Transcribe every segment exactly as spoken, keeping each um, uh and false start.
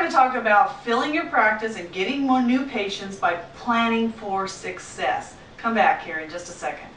to talk about filling your practice and getting more new patients by planning for success. Come back here in just a second.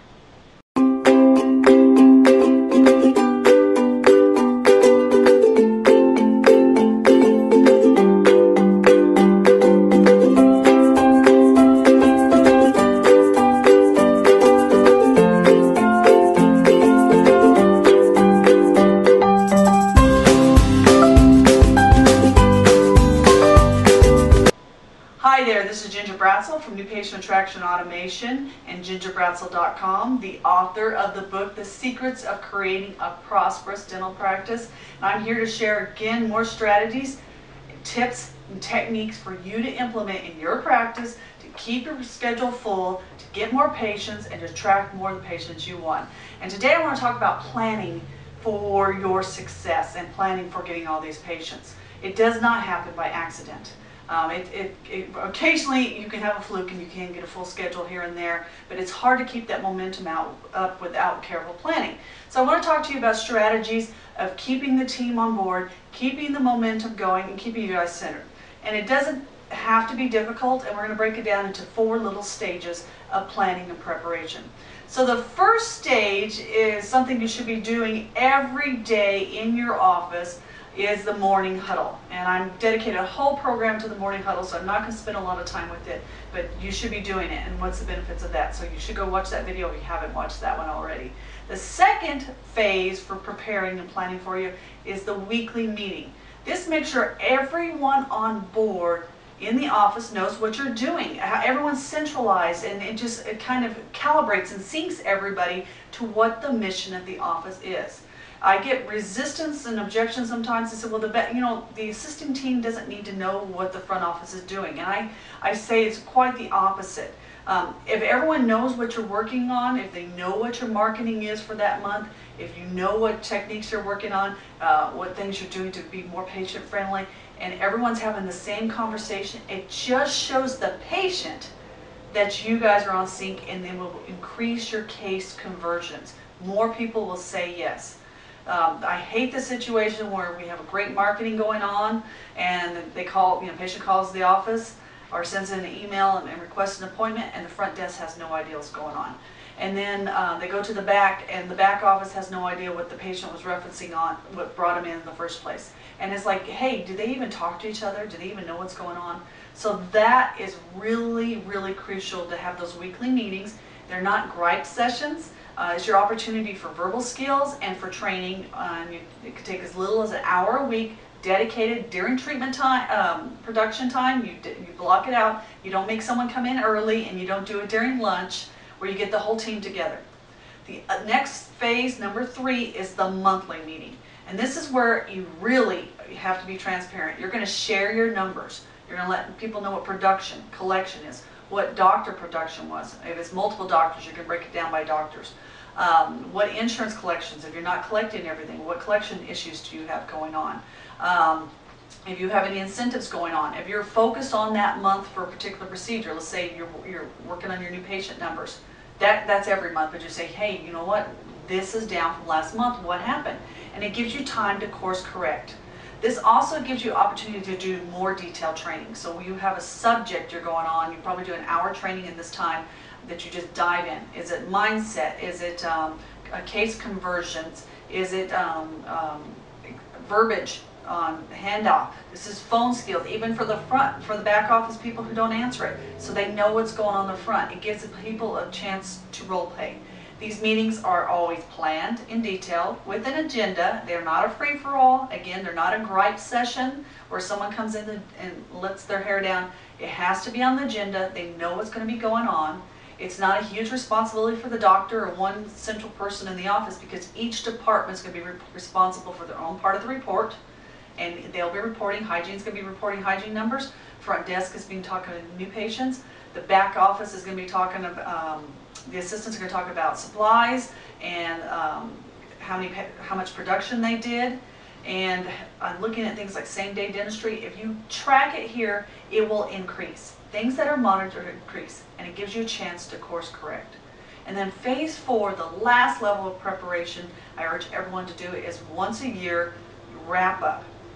Hi there, this is Ginger Bratzel from New Patient Attraction Automation and ginger bratzel dot com, the author of the book, The Secrets of Creating a Prosperous Dental Practice. And I'm here to share again more strategies, tips, and techniques for you to implement in your practice to keep your schedule full, to get more patients, and to attract more of the patients you want. And today I want to talk about planning for your success and planning for getting all these patients. It does not happen by accident. Um, it, it, it, occasionally you can have a fluke and you can get a full schedule here and there, but it's hard to keep that momentum out, up without careful planning. So I want to talk to you about strategies of keeping the team on board, keeping the momentum going, and keeping you guys centered. And it doesn't have to be difficult, and we're going to break it down into four little stages of planning and preparation. So the first stage is something you should be doing every day in your office, is the morning huddle. And I'm dedicated a whole program to the morning huddle, so I'm not going to spend a lot of time with it, but you should be doing it, and what's the benefits of that. So you should go watch that video if you haven't watched that one already. The second phase for preparing and planning for you is the weekly meeting. This makes sure everyone on board in the office knows what you're doing. Everyone's centralized, and it just it kind of calibrates and syncs everybody to what the mission of the office is. I get resistance and objections sometimes. They say, well, the you know the assisting team doesn't need to know what the front office is doing, and I I say it's quite the opposite. Um, if everyone knows what you're working on, if they know what your marketing is for that month, if you know what techniques you're working on, uh, what things you're doing to be more patient friendly, and everyone's having the same conversation, it just shows the patient that you guys are on sync, and then will increase your case conversions. More people will say yes. Um, I hate the situation where we have a great marketing going on, and they call, you know, patient calls the office or sends in an email and, and requests an appointment, and the front desk has no idea what's going on. And then uh, they go to the back, and the back office has no idea what the patient was referencing on, what brought him in in the first place. And it's like, hey, do they even talk to each other? Do they even know what's going on? So that is really, really crucial to have those weekly meetings. They're not gripe sessions. Uh, it's your opportunity for verbal skills and for training. Uh, you, it could take as little as an hour a week, dedicated during treatment time, um, production time. You, you block it out. You don't make someone come in early, and you don't do it during lunch, where you get the whole team together. The uh, next phase, number three, is the monthly meeting. And this is where you really have to be transparent. You're going to share your numbers. You're going to let people know what production, collection is, what doctor production was. If it's multiple doctors, you can break it down by doctors. Um, what insurance collections, if you're not collecting everything, what collection issues do you have going on? Um, if you have any incentives going on, if you're focused on that month for a particular procedure, let's say you're, you're working on your new patient numbers, that, that's every month, but you say, hey, you know what, this is down from last month, what happened? And it gives you time to course correct. This also gives you opportunity to do more detailed training. So you have a subject you're going on, you probably do an hour training in this time that you just dive in. Is it mindset? Is it um, case conversions? Is it um, um, verbiage on handoff? This is phone skills, even for the front, for the back office people who don't answer it, so they know what's going on in the front. It gives the people a chance to role play. These meetings are always planned in detail with an agenda. They're not a free-for-all. Again, they're not a gripe session where someone comes in and lets their hair down. It has to be on the agenda. They know what's going to be going on. It's not a huge responsibility for the doctor or one central person in the office, because each department is going to be re responsible for their own part of the report, and they'll be reporting. Hygiene is going to be reporting hygiene numbers. Front desk is being talking to new patients. The back office is going to be talking about, um, the assistants are going to talk about supplies and um, how many, how much production they did. And I'm looking at things like same-day dentistry. If you track it here, it will increase. Things that are monitored increase, and it gives you a chance to course correct. And then phase four, the last level of preparation I urge everyone to do, is once a year, wrap up.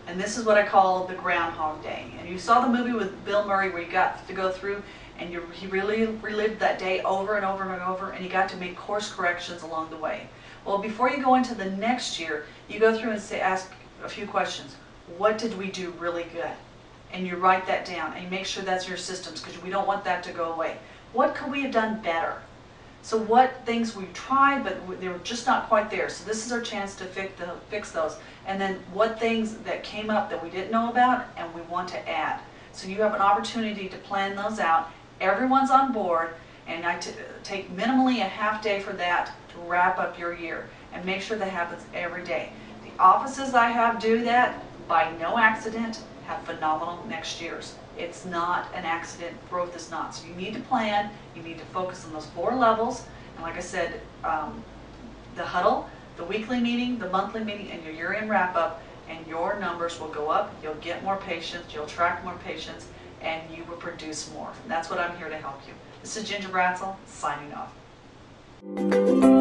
And this is what I call the Groundhog Day. And you saw the movie with Bill Murray where you got to go through and you, he really relived that day over and over and over, and you got to make course corrections along the way. Well, before you go into the next year, you go through and say, ask a few questions. What did we do really good? And you write that down and you make sure that's your systems, because we don't want that to go away. What could we have done better? So what things we tried, but they were just not quite there. So this is our chance to fix, the, fix those. And then what things that came up that we didn't know about and we want to add. So you have an opportunity to plan those out. Everyone's on board, and I t take minimally a half day for that to wrap up your year. And make sure that happens every day. The offices I have do that by no accident have phenomenal next years. It's not an accident. Growth is not. So you need to plan. You need to focus on those four levels. And like I said, um, the huddle, the weekly meeting, the monthly meeting, and your year-end wrap-up, and your numbers will go up. You'll get more patients. You'll attract more patients, and you will produce more. And that's what I'm here to help you. This is Ginger Bratzel, signing off.